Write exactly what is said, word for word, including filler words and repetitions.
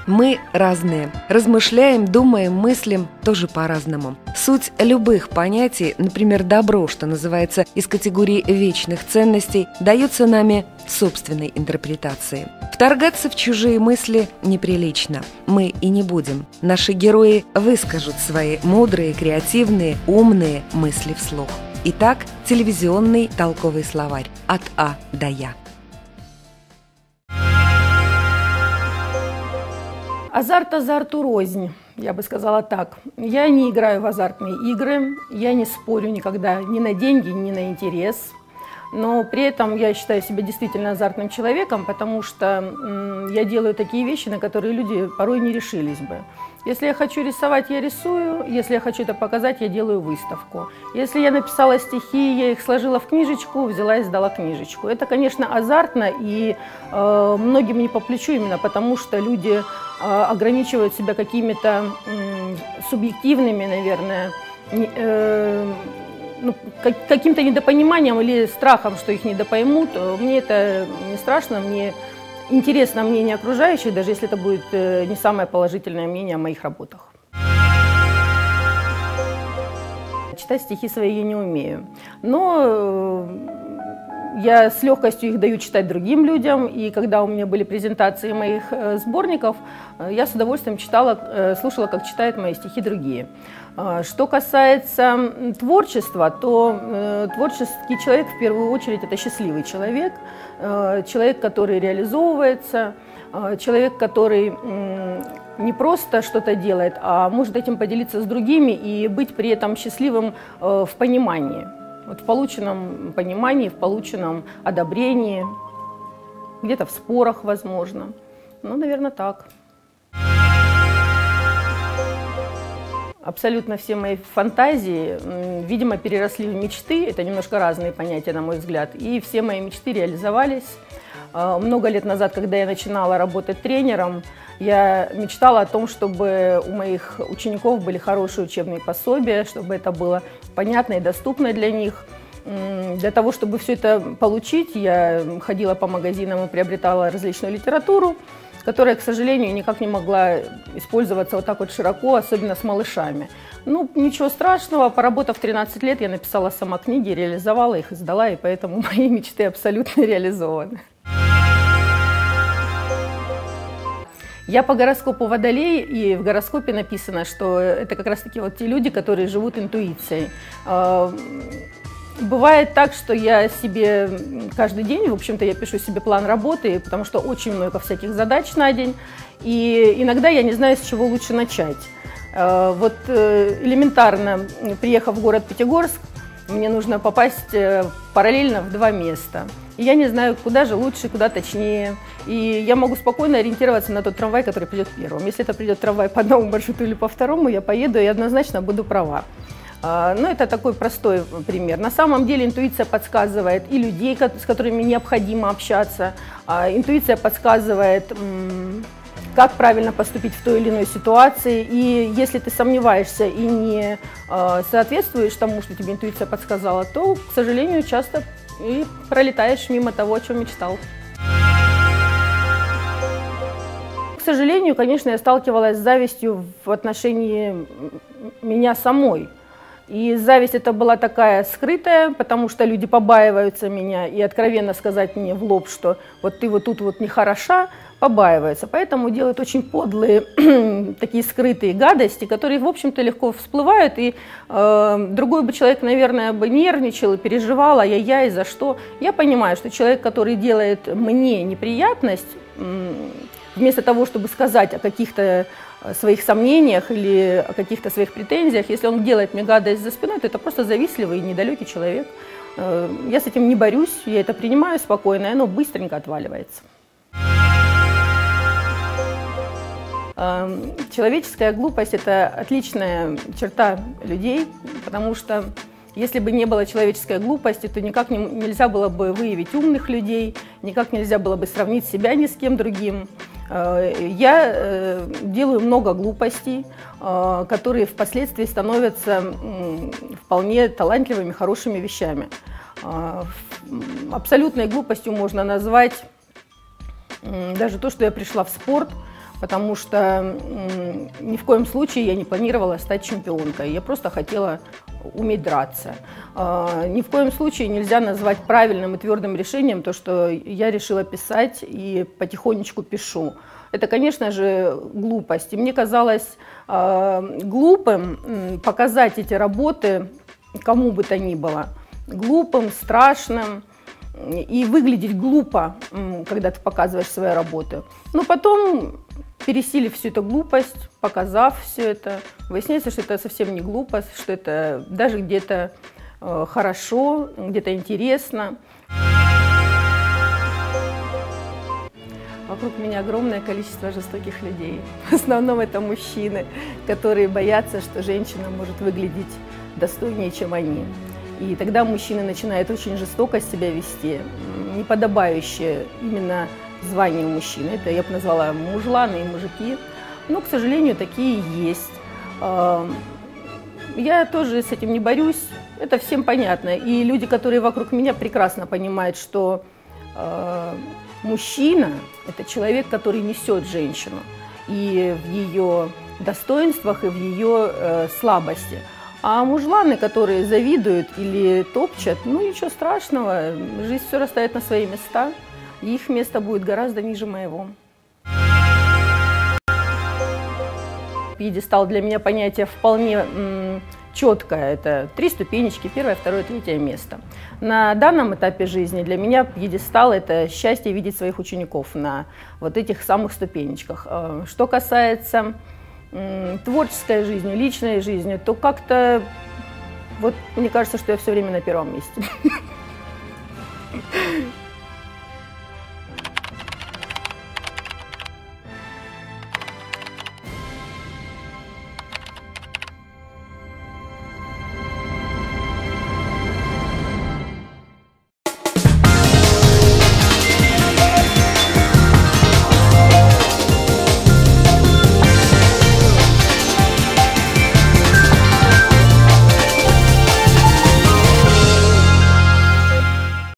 Мы разные. Размышляем, думаем, мыслим тоже по-разному. Суть любых понятий, например, добро, что называется, из категории вечных ценностей, дается нами в собственной интерпретации. Вторгаться в чужие мысли неприлично. Мы и не будем. Наши герои выскажут свои мудрые, креативные, умные мысли вслух. Итак, телевизионный толковый словарь от А до Я. Азарт азарту рознь, я бы сказала так. Я не играю в азартные игры, я не спорю никогда ни на деньги, ни на интерес. Но при этом я считаю себя действительно азартным человеком, потому что я делаю такие вещи, на которые люди порой не решились бы. Если я хочу рисовать, я рисую. Если я хочу это показать, я делаю выставку. Если я написала стихи, я их сложила в книжечку, взяла и сдала книжечку. Это, конечно, азартно, и э, многим не по плечу именно потому, что люди э, ограничивают себя какими-то э, субъективными, наверное, э, ну, каким-то недопониманием или страхом, что их недопоймут. Мне это не страшно, мне интересно мнение окружающих, даже если это будет не самое положительное мнение о моих работах. Читать стихи свои я не умею, но я с легкостью их даю читать другим людям, и когда у меня были презентации моих сборников, я с удовольствием читала, слушала, как читают мои стихи другие. Что касается творчества, то творческий человек в первую очередь это счастливый человек, человек, который реализовывается, человек, который не просто что-то делает, а может этим поделиться с другими и быть при этом счастливым в понимании. Вот в полученном понимании, в полученном одобрении, где-то в спорах, возможно. Ну, наверное, так. Абсолютно все мои фантазии, видимо, переросли в мечты. Это немножко разные понятия, на мой взгляд. И все мои мечты реализовались. Много лет назад, когда я начинала работать тренером, я мечтала о том, чтобы у моих учеников были хорошие учебные пособия, чтобы это было понятно и доступно для них. Для того, чтобы все это получить, я ходила по магазинам и приобретала различную литературу, которая, к сожалению, никак не могла использоваться вот так вот широко, особенно с малышами. Ну, ничего страшного, поработав тринадцать лет, я написала сама книги, реализовала их, издала, и поэтому мои мечты абсолютно реализованы. Я по гороскопу Водолей, и в гороскопе написано, что это как раз-таки вот те люди, которые живут интуицией. Бывает так, что я себе каждый день, в общем-то, я пишу себе план работы, потому что очень много всяких задач на день, и иногда я не знаю, с чего лучше начать. Вот элементарно, приехав в город Пятигорск, мне нужно попасть параллельно в два места. И я не знаю, куда же лучше, куда точнее. И я могу спокойно ориентироваться на тот трамвай, который придет первым. Если это придет трамвай по одному маршруту или по второму, я поеду и однозначно буду права. Ну, это такой простой пример. На самом деле интуиция подсказывает и людей, с которыми необходимо общаться. Интуиция подсказывает, как правильно поступить в той или иной ситуации. И если ты сомневаешься и не соответствуешь тому, что тебе интуиция подсказала, то, к сожалению, часто и пролетаешь мимо того, о чем мечтал. К сожалению, конечно, я сталкивалась с завистью в отношении меня самой. И зависть это была такая скрытая, потому что люди побаиваются меня и откровенно сказать мне в лоб, что вот ты вот тут вот нехороша, побаиваются. Поэтому делают очень подлые, такие скрытые гадости, которые, в общем-то, легко всплывают. И э, другой бы человек, наверное, бы нервничал и переживал, ай-яй-яй, за что. Я понимаю, что человек, который делает мне неприятность, э, вместо того, чтобы сказать о каких-то своих сомнениях или о каких-то своих претензиях, если он делает мне гадость за спиной, то это просто завистливый и недалекий человек. Я с этим не борюсь, я это принимаю спокойно, и оно быстренько отваливается. Человеческая глупость – это отличная черта людей, потому что если бы не было человеческой глупости, то никак не, нельзя было бы выявить умных людей, никак нельзя было бы сравнить себя ни с кем другим. Я делаю много глупостей, которые впоследствии становятся вполне талантливыми, хорошими вещами. Абсолютной глупостью можно назвать даже то, что я пришла в спорт. потому что ни в коем случае я не планировала стать чемпионкой. Я просто хотела уметь драться. Ни в коем случае нельзя назвать правильным и твердым решением то, что я решила писать и потихонечку пишу. Это, конечно же, глупость. И мне казалось глупым показать эти работы кому бы то ни было. Глупым, страшным. И выглядеть глупо, когда ты показываешь свои работы. Но потом, пересилив всю эту глупость, показав все это, выясняется, что это совсем не глупость, что это даже где-то э, хорошо, где-то интересно. Вокруг меня огромное количество жестоких людей. В основном это мужчины, которые боятся, что женщина может выглядеть достойнее, чем они. И тогда мужчины начинают очень жестоко себя вести, неподобающее именно званию мужчины. Это я бы назвала мужланы и мужики. Но, к сожалению, такие есть. Я тоже с этим не борюсь, это всем понятно. И люди, которые вокруг меня, прекрасно понимают, что мужчина – это человек, который несет женщину и в ее достоинствах, и в ее слабости. А мужланы, которые завидуют или топчат, ну ничего страшного, жизнь все расставит на свои места, и их место будет гораздо ниже моего. Пьедестал для меня понятие вполне м, четкое, это три ступенечки, первое, второе, третье место. На данном этапе жизни для меня пьедестал – это счастье видеть своих учеников на вот этих самых ступенечках. Что касается творческой жизни, личной жизни, то как-то, вот мне кажется, что я все время на первом месте.